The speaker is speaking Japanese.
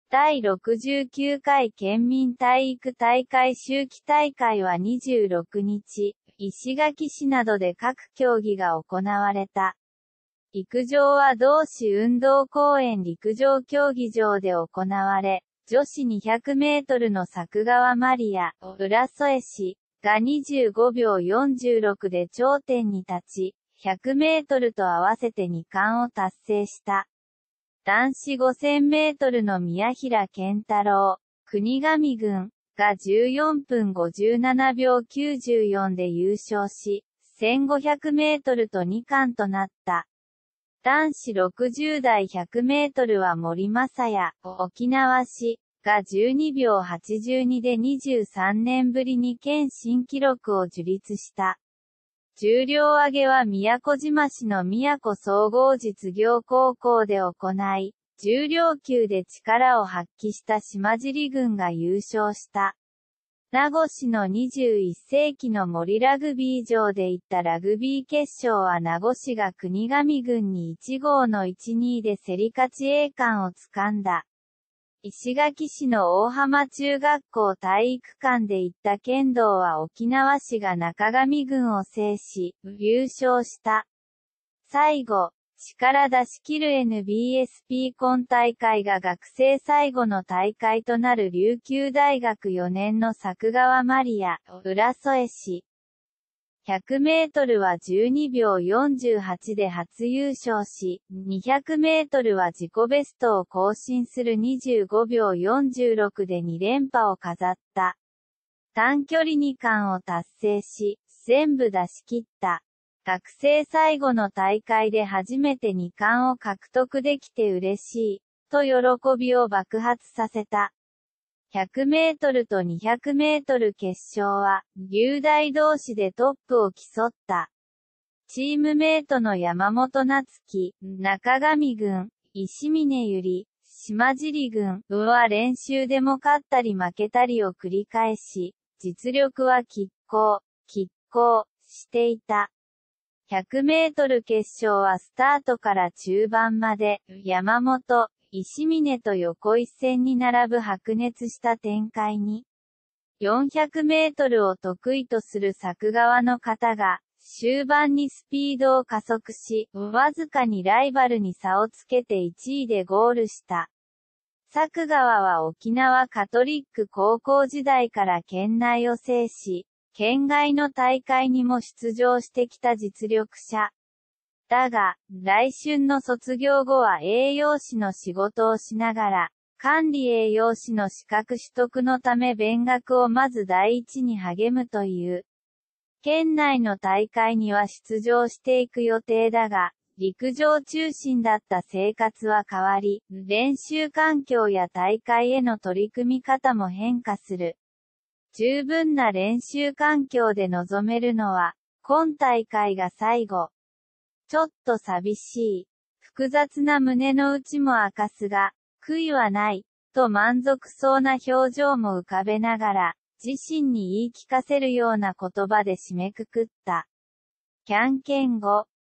第69回県民体育大会秋季大会は26日、石垣市などで各競技が行われた。陸上は同市運動公園陸上競技場で行われ、女子200メートルの作川マリア、浦添市が25秒46で頂点に立ち、100メートルと合わせて2冠を達成した。男子5000メートルの宮平健太郎、国頭郡が14分57秒94で優勝し、1500メートルと2冠となった。男子60代100メートルは森正也、沖縄市が12秒82で23年ぶりに県新記録を樹立した。重量挙げは宮古島市の宮古総合実業高校で行い、重量級で力を発揮した島尻郡が優勝した。名護市の21世紀の森ラグビー場で行ったラグビー決勝は名護市が国頭郡に1号の1-2で競り勝ち栄冠をつかんだ。石垣市の大浜中学校体育館で行った剣道は沖縄市が中上郡を制し、優勝した。最後、力出し切る NBSP 今大会が学生最後の大会となる琉球大学4年の作川マリア、浦添市。100メートルは12秒48で初優勝し、200メートルは自己ベストを更新する25秒46で2連覇を飾った。短距離2冠を達成し、全部出し切った。学生最後の大会で初めて2冠を獲得できて嬉しい、と喜びを爆発させた。100メートルと200メートル決勝は、雄大同士でトップを競った。チームメイトの山本夏樹、中上郡、石峰ゆり、島尻郡は練習でも勝ったり負けたりを繰り返し、実力は拮抗していた。100メートル決勝はスタートから中盤まで、山本、石峰と横一線に並ぶ白熱した展開に。400メートルを得意とする作川の方が、終盤にスピードを加速し、わずかにライバルに差をつけて1位でゴールした。作川は沖縄カトリック高校時代から県内を制し、県外の大会にも出場してきた実力者。だが、来春の卒業後は栄養士の仕事をしながら、管理栄養士の資格取得のため勉学をまず第一に励むという。県内の大会には出場していく予定だが、陸上中心だった生活は変わり、練習環境や大会への取り組み方も変化する。十分な練習環境で臨めるのは、今大会が最後。ちょっと寂しい。複雑な胸の内も明かすが、悔いはない、と満足そうな表情も浮かべながら、自身に言い聞かせるような言葉で締めくくった。キャンケン語。